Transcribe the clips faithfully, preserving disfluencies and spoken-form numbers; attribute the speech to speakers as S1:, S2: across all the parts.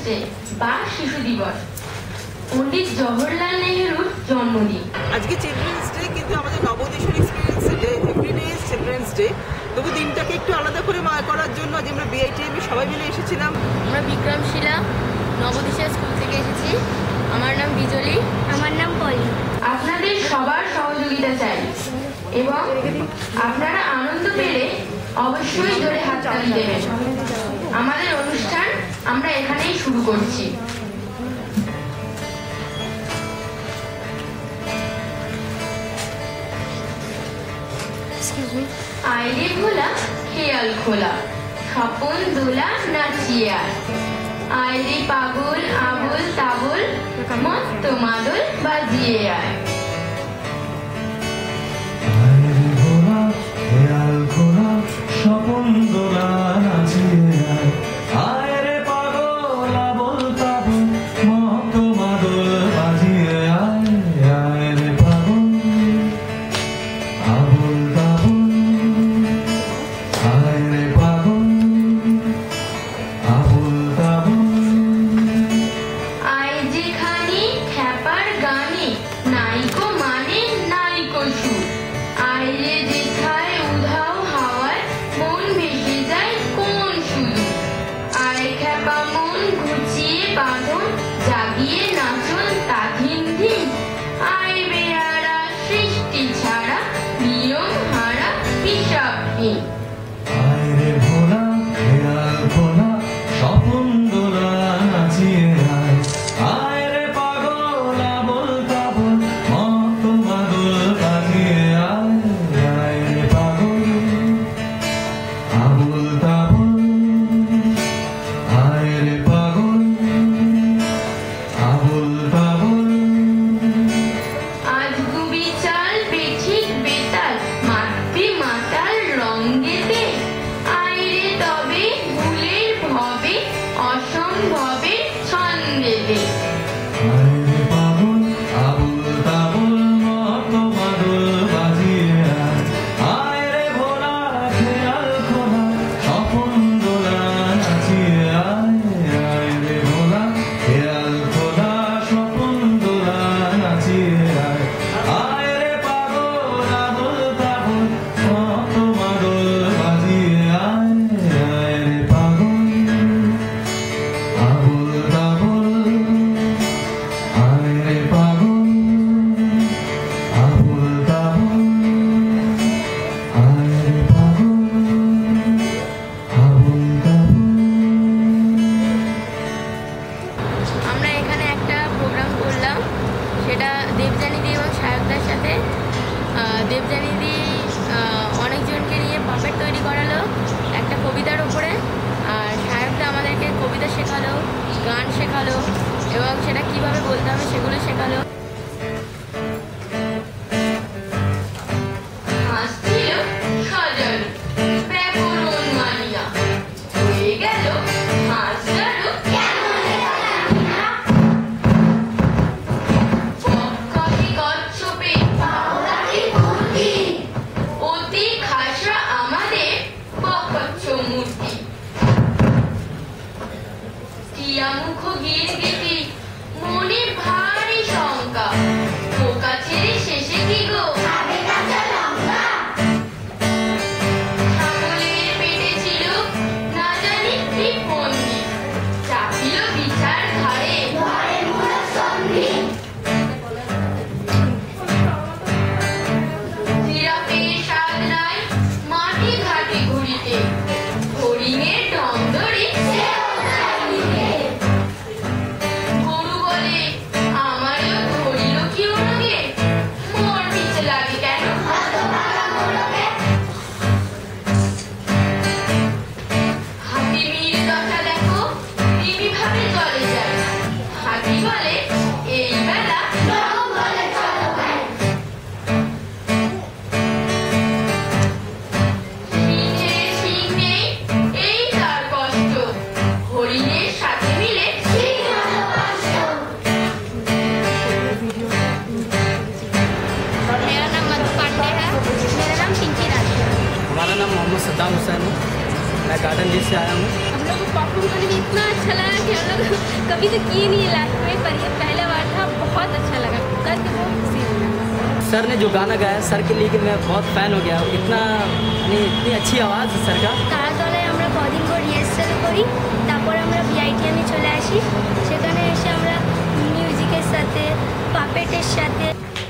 S1: Day বা শিশু দিবস, পণ্ডিত জওহরলাল নেহরুর জন্মদিন।
S2: আজকে চিলড্রেন্স ডে, কিন্তু আমাদের নবোদেশের experience day, everyday is children's day. তবু দিনটাকে একটু আলাদা করে করার জন্য আজ আমরা বিআইটিএমে সবাই মিলে এসেছিলাম।
S3: আমরা বিক্রমশিলা নবোদেশিয়া স্কুল থেকে এসেছি। আমার নাম বিজলি।
S4: আমার নাম পলি।
S1: আপনাদের সবার সহযোগিতা চাই এবং আপনারা আনন্দ পেলে অবশ্যই জোরে হাততালি দেবেন। আমাদের অনুষ্ঠান আমরা এখানেই শুরু করছি। আইরে ভোলা খেয়াল খোলা, স্বপন দোলা নাচিয়ে আয়, আইরে পাগল আবল তাবল, মস্ত মাদল বাজিয়ে আয়।
S5: আইরে ভোলা খেয়াল খোলা, স্বপন দোলা নাচিয়ে আয়, আইরে পাগল আবল তাবল, মস্ত মাদল বাজিয়ে আয়। আইরে পাগল আবল তাবল, আইরে পাগল আবল তাবল।
S1: আয় যেখানে খ্যাপার গানে নাইকো মানে নাইকো সুর, আইরে যেথায় উধাও হাওয়ায় মন ভেসে যায় কোন শুধু। আয় খ্যাপা মন ঘুচিয়ে বাঁধন, জাগিয়ে নাচন তা ধিন ধিন। আয় বেয়ারা সৃষ্টি ছাড়া, নিয়ম হারা হিসাবহীন।
S5: আইরে ভোলা খেয়াল খোলা, স্বপন দোলা নাচিয়ে আয়, আইরে পাগল আবল তাবল, মস্ত মাদল বাজিয়ে আয়। আইরে পাগল আবল তাবল, আইরে পাগল আবল তাবল।
S1: আজ গুবি চাল বেঠিক বেতাল, মাতবে মাতাল রঙ্গেতে। আইরে তবে ভুলের ভবে, অসম্ভবে ছন্দেতে।
S5: আইরে পাগল আবল তাবল, মস্ত মাদল বাজিয়ে আয়, আইরে ভোলা খেয়াল খোলা, স্বপন দোলা নাচিয়ে আয়। আইরে ভোলা খেয়াল খোলা, স্বপন দোলা নাচিয়ে আয়, আইরে পাগল আবল তাবল, মস্ত মাদল বাজিয়ে আয়। আইরে পাগল আবল তাবল, আইরে পাগল আবল তাবল, আইরে পাগল আবল তাবল।
S3: আমরা এখানে একটা প্রোগ্রাম করলাম, সেটা দেবযানীদি এবং সায়কদার সাথে। আহ, দেবযানীদি আহ, অনেকজনকে নিয়ে পাপেট তৈরি করালো একটা কবিতার উপরে, আর সায়কদা আমাদেরকে কবিতা শেখালো, গান শেখালো এবং সেটা কিভাবে বলতে হবে সেগুলো শেখালো।
S1: হাসছিল সজল ব্যাকরণ মানিয়া, হয়ে গেল হাসলারও কক্ষে কচ্ছপে অতি খাসা আমাদের বকচ্ছ মূর্তি। টিয়া মুখ গিয়ে গেটি, মনে ভারী শঙ্কা, পোকা ছেড়ে শেষে কি গো ছাগলের পেটে ছিল না জানি কি ফন্দি, চাপিল বিছার ধারে জিরাফের স্বাদ নাই মাটি ঘাটে ঘুরিতে, হরিণের টং ধরে গরু বলে আমারও ধরিল কি ওরগে, মোর পিছে লাগে কেন। হাতিমির দশা দেখো, তিমি ভাবে জলে যায়, হাতি বলে এই বেলা সিংহের সিং নেই, এই তার কষ্ট, হরিণের সাথে মিলে
S4: मेरा नाम मधु पांडे है। मेरा नाम पिंकी राज है।
S6: हमारा नाम मोहम्मद सद्दाम हुसैन है।
S4: मैं गार्डन डिश से आया हूँ।
S3: हम लोग को परफॉर्म करने में इतना अच्छा लगा कि हम लोग कभी तो किए नहीं लाइफ में, पर ये पहला बार था, बहुत अच्छा लगा, करके बहुत खुशी हुआ।
S4: सर ने जो गाना गाया सर के लिए कि मैं बहुत फ़ैन हो गया, इतना यानी इतनी अच्छी आवाज़ है सर का।
S3: তার তলায় আমরা কদিন করে রিহার্সাল করি, তারপর আমরা ভিআইটিএমে চলে আসি, সেখানে এসে আমরা মিউজিকের সাথে পাপেটের সাথে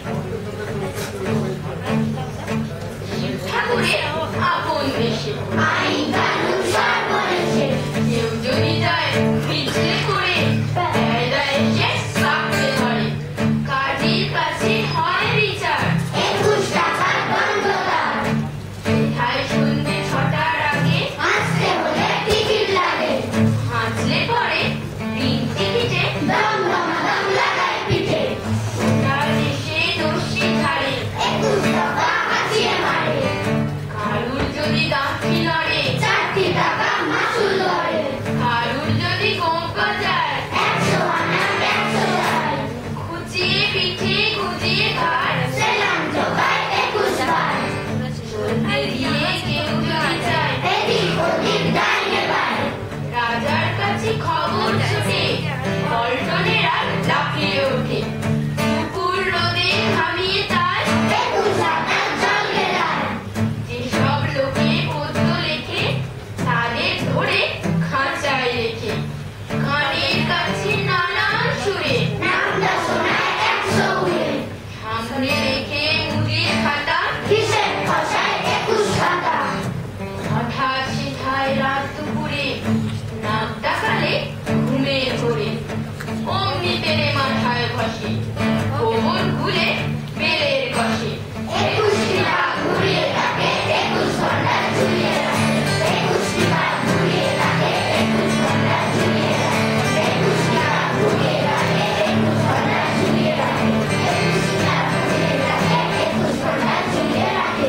S1: ঠাকুরে আপন দেশে আইন কানুন সর্বনেশে কেউ যদি যায় পিছলে করে বেড়া এসে সাপড়ে ধরে কাজীর কাছে হয় বিচার একুশ টাকার দণ্ডদার সেথায় সন্ধ্যে ছটার আগে হাসতে হলে টিকিট লাগে হাসলে পরে তিন টিকিটে দম দমাদম লাগায় পিঠে তার দেশে দস্যি ঝাড়ে একুশ টাকা হাসিয়ে মারে কারুর যদি গাঁঠি লড়ে চারটি টাকা মাসুল ধরে কারুর যদি গোঁপা যায় একশো আনা একশো যায় খুঁচিয়ে পিঠে গুজিয়ে ঘাড় সেলাম জোগায় একুশ বার চলতে গিয়ে কেউ যদি যায় এদিক ওদিক ডাইনে বায় রাজার কাছে খবর ছুটে পল্টনেরা লাফিয়ে ওঠে পুকুর রোদে থামিয়ে তার একুশ টাকা জল গেলায় যেসব লোকে পদ্য লেখে তাদের ধরে খাঁচায় রেখে কানের কাছে নানান সুরে নামটা শোনায় একশো উড়ে সামনে রেখে মুদির খাতা হিসেব খসায় একুশ টাকা হঠাৎ সেথায় রাত দুপুরে নাক ডাকালে ঘুমে ধরে অমনি পেরে মাথায় ঘষে কোমর খুলে বেলের কষে একুশটি ভাগ ঘুরিয়ে থাকে একুশ ঘন্টা ঝুলিয়ে রাখে একুশটি ভাগ ঘুরিয়ে থাকে একুশ ঘন্টা ঝুলিয়ে রাখে একুশটি ভাগ ঘুরিয়ে রাখে একুশ ঘন্টা ঝুলিয়ে রাখে একুশটি ভাগ ঘুরিয়ে রাখে একুশ ঘন্টা ঝুলিয়ে राखे।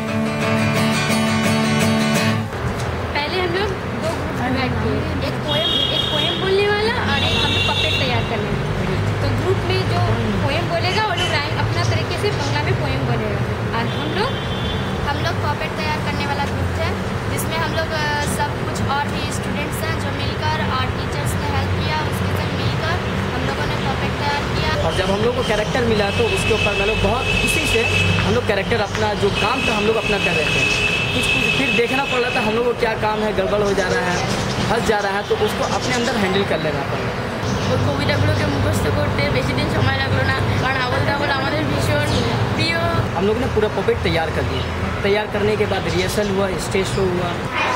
S3: पहले हम लोग दो ग्रुप में बैठ के एक पोएम एक पोएम बोलने वाला और एक हम लोग पपेट तैयार करने वाला। तो ग्रुप में जो पोएम बोलेगा वो लोग राइम अपना तरीके से बंगला में पोएम बोलेगा और हम लोग हम लोग पपेट तैयार करने वाला ग्रुप है, जिसमें हम लोग अ, सब कुछ और भी स्टूडेंट्स हैं जो मिलकर और टीचर्स ने हेल्प किया, उसके साथ मिलकर हम लोगों ने पपेट तैयार किया।
S4: और जब हम लोग को कैरेक्टर मिला तो उसके ऊपर मैं लोग बहुत खुशी से हम लोग कैरेक्टर अपना जो काम था हम लोग अपना कर रहे थे। कुछ कुछ फिर देखना पड़ रहा था हम लोग को क्या काम है, गड़बड़ हो जा रहा है, फंस जा रहा है, तो उसको अपने अंदर हैंडल कर लेना पड़ा।
S3: ওই কবিতাগুলোকে মুখস্থ করতে বেশি দিন সময় লাগলো না, কারণ আবল তাবল আমাদের ভীষণ প্রিয়।
S4: हम लोग ने पूरा पपेट तैयार कर दिया। तैयार करने के बाद रिहर्सल हुआ, स्टेज शो हुआ।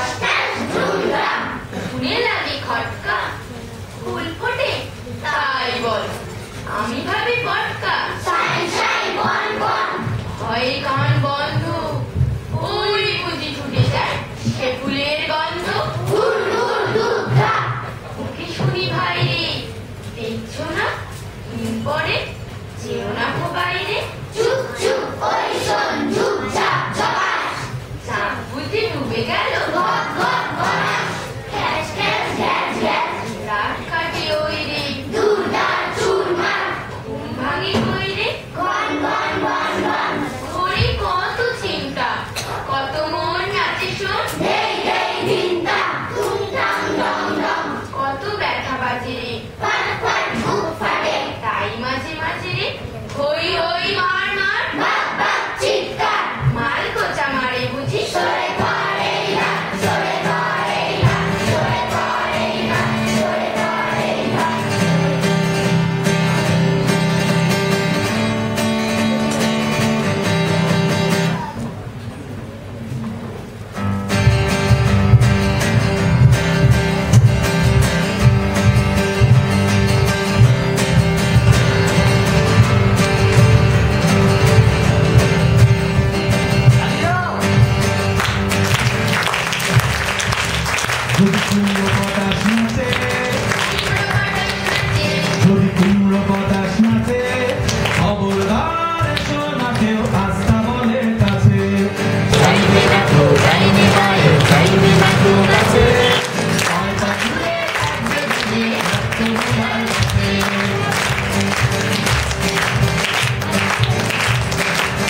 S1: শুনে লাগে খটকা ফুল ফোটে তাই বল আমি ভাবি পটকা সাই সাই বন বন হয় কান বন্ধ ওই বুঝি ছুটে যায় সে ফুলের গন্ধ দূর দূর দূর দা ওকে শুনি ভাই রে দেখছো না দিন পরে যেও না গো বাইরে চুপ চুপ ওই শোন চুপ চাপ চপাস চাপ বুঝি ডুবে গেল ঘট ঘট ঘটাস ক্যাশ ক্যাশ গ্যাস গ্যাস রাত কাটে ওই রে দুর্দার চুরমার ঘুম ভাঙি কই রে গন গন গন গন ঘড়ি কত চিন্তা কত মন নাচে শোন দেই দেই চিন্তা তুম টাম ডম ডম কত ব্যথা বাজে রে ফাট ফাট বুক ফাটে তাই মাঝে মাঝে রে হই হই মার মার বাপ বাপ চিৎকার মাল কোচা মারে বুঝি সরে করে না সরে করে না সরে করে না সরে করে না
S5: যদি কুমড়ো পটাশ নাচে, যদি কুমড়ো পটাশ নাচে, খবরদার এসো না কেউ আস্থা বলের কাছে। যাইবে না তো, যাইবে মায়ে, যাইবে না তো কাছে। ছয় পাখি একবে দিলে একটু তোমার কাছে।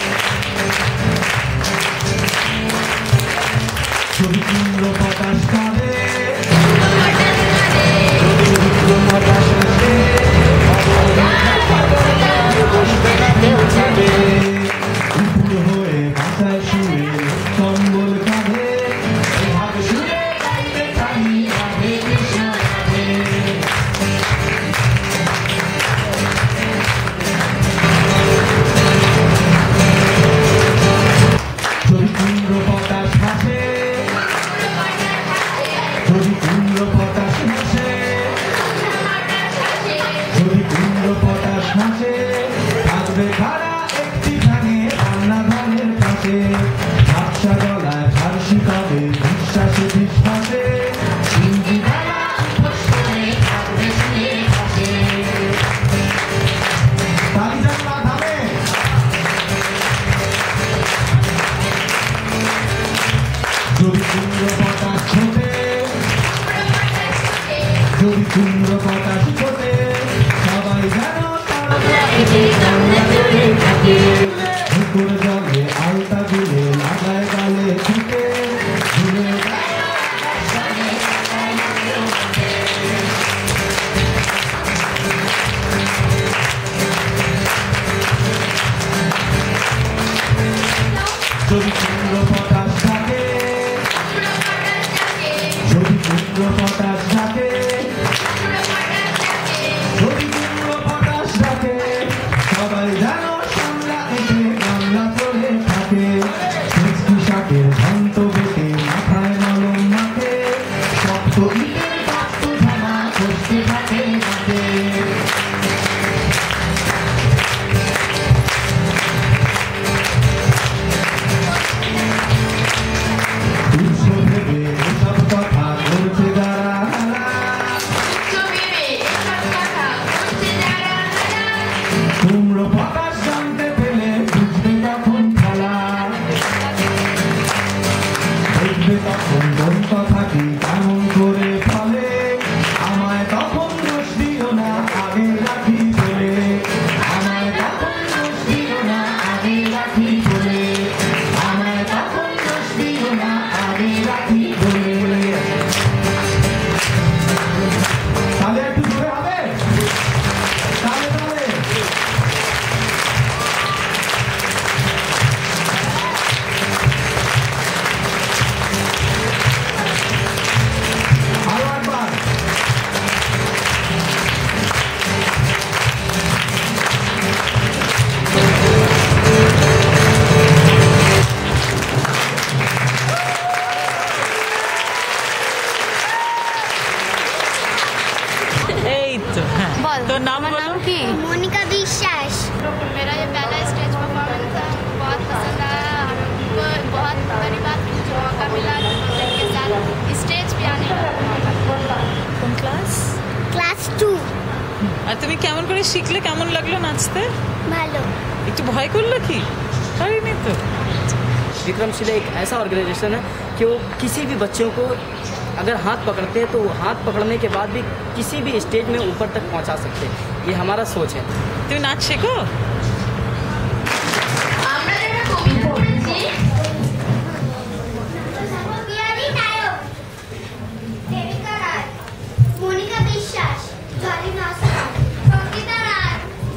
S5: যদি কুমড়ো পটাশ থাকে পুকুর জলে আলতা দিলে লাগায় গালে ছুটে ঘুরে যদি চন্দ্র পটাশ থাকে যদি চন্দ্র পটাশ থাকে যদি চন্দ্র পটাশ থাকে সবাই যেন সামলা এঁকে গামলা চলে থাকে মিষ্টি শাকের ঘন্ট বেটে মাথায় মলম মাখে শক্ত ইটের শক্ত ধামা করতে থাকে মাঠে
S2: তুমি কেমন করে শিখলে কেমন লাগলো নাচতে
S6: ভালো
S2: একটু ভয় করলো কি পারিনি তো
S4: विक्रमशिला एक ऐसा ऑर्गेनाइजेशन है कि वो किसी भी बच्चों को अगर हाथ पकड़ते हैं तो हाथ पकड़ने के बाद भी किसी भी स्टेज में ऊपर तक पहुंचा सकते हैं ये हमारा सोच है
S2: তুমি নাচ শেখো
S1: আমরা যারা কবিতা পড়েছি
S6: পিয়ারি নায়ক দেবিকা রায় মনিকা বিশ্বাস জলি নস্কর সঙ্গীতা রায়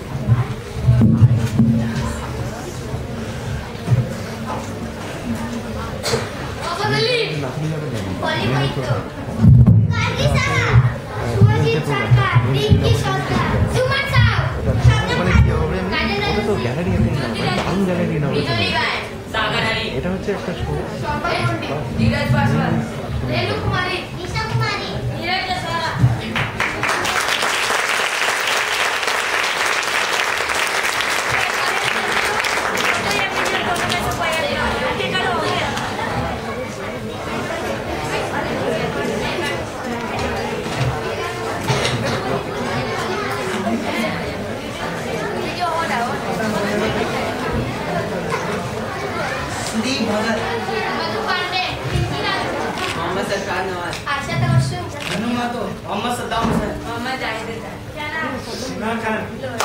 S6: অবদলি পলি মৈত্র কার্গি সাহা সুজিত সরকার রিঙ্কি সরকার সুমন সাউ
S7: ওখানে কি হবে এটা তো গ্যালারি একটা না আম গ্যালারি না এটা হচ্ছে একটা শো
S1: ধীরজ পাসওয়ান রেণু কুমারী
S6: নিশা কুমারী
S1: নীরজ সারা
S6: मधु पांडे
S4: मोहम्मद सरकार नवाज
S6: आशा तवस्सुम
S4: हनुमा तो मोहम्मद सद्दाम हुसैन
S1: মোহাম্মদ জাহিদ খান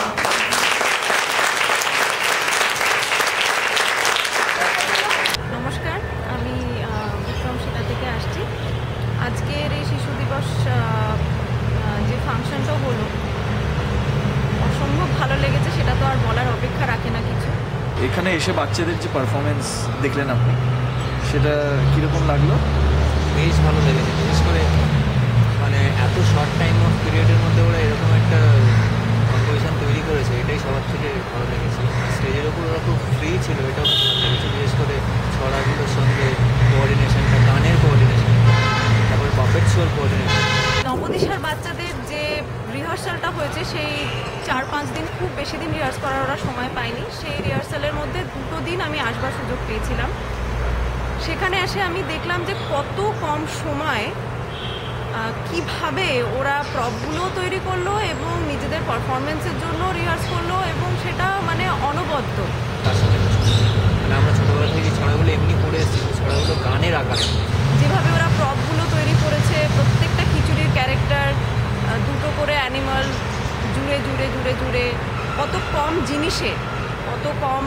S8: নমস্কার আমি আহ, বিক্রমশিলা থেকে আসছি আজকের এই শিশু দিবস আহ, আহ, যে ফাংশনটা হলো অসম্ভব ভালো লেগেছে সেটা তো আর বলার অপেক্ষা রাখে না কিছু
S9: এখানে এসে বাচ্চাদের যে পারফরমেন্স দেখলেন আপনি সেটা কীরকম লাগলো
S7: বেশ ভালো লেগেছে বিশেষ করে মানে এত শর্ট টাইম অফ পিরিয়ডের মধ্যে ওরা এরকম একটা কম্পোজিশন তৈরি করেছে এটাই সবার থেকে ভালো লেগেছে স্টেজের ওপর ওরা খুব ফ্রি ছিল এটাও খুব ভালো লেগেছে বিশেষ করে ছড়াগুলোর সঙ্গে কোঅর্ডিনেশনটা গানের কোঅর্ডিনেশন তারপরে পাপেট শোর কোঅর্ডিনেশন
S8: নবদিশার বাচ্চাদের যে রিহার্সালটা হয়েছে সেই চার পাঁচ দিন খুব বেশি দিন রিহার্স করার ওরা সময় পায়নি সেই রিহার্সালের মধ্যে দুটো দিন আমি আসবার সুযোগ পেয়েছিলাম সেখানে এসে আমি দেখলাম যে কত কম সময় কিভাবে ওরা প্রপগুলো তৈরি করলো এবং নিজেদের পারফরমেন্সের জন্য রিহার্স করলো এবং সেটা মানে অনবদ্য
S7: তার সঙ্গে মানে আমরা ছোটোবেলা থেকে ছড়াগুলো এমনি পড়ে এসেছি ছড়াগুলো গানের আকারে
S8: যেভাবে ওরা প্রপগুলো তৈরি করেছে প্রত্যেকটা খিচুড়ির ক্যারেক্টার দুটো করে অ্যানিমাল জুড়ে জুড়ে জুড়ে জুড়ে কত কম জিনিসে কত কম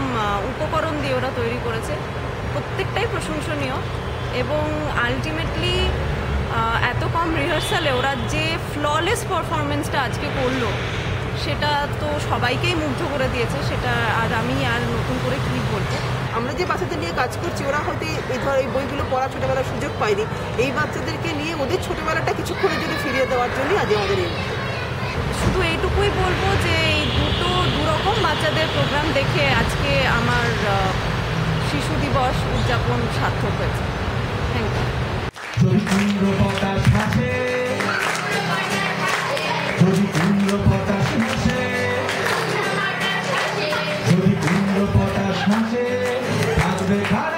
S8: দিয়ে ওরা তৈরি করেছে, প্রত্যেকটাই প্রশংসনীয়। এবং আলটিমেটলি এত কম রিহার্সালে ওরা যে ফ্ললেস পারফরমেন্সটা আজকে করলো সেটা তো সবাইকেই মুগ্ধ করে দিয়েছে। সেটা আর আমি আর নতুন করে কী বলবো।
S2: আমরা যে বাচ্চাদের নিয়ে কাজ করছি ওরা হয়তো এই ধর এই বইগুলো পড়া ছোটোবেলার সুযোগ পায়নি, এই বাচ্চাদেরকে নিয়ে ওদের ছোটোবেলাটা কিছুক্ষণের জন্য ফিরিয়ে দেওয়ার জন্যই আজ আমাদের এই
S8: শুধু এইটুকুই বলবো যে এই দুটো দুরকম বাচ্চাদের প্রোগ্রাম দেখে আজকে আমার শিশু দিবস উদযাপন সার্থক হয়েছে। Thank you.
S5: যদি কুন্দ্র পটাশ ভাসে, যদি কুন্দ্র পটাশ ভাসে, যদি কুন্দ্র পটাশ ভাসে, থাকবে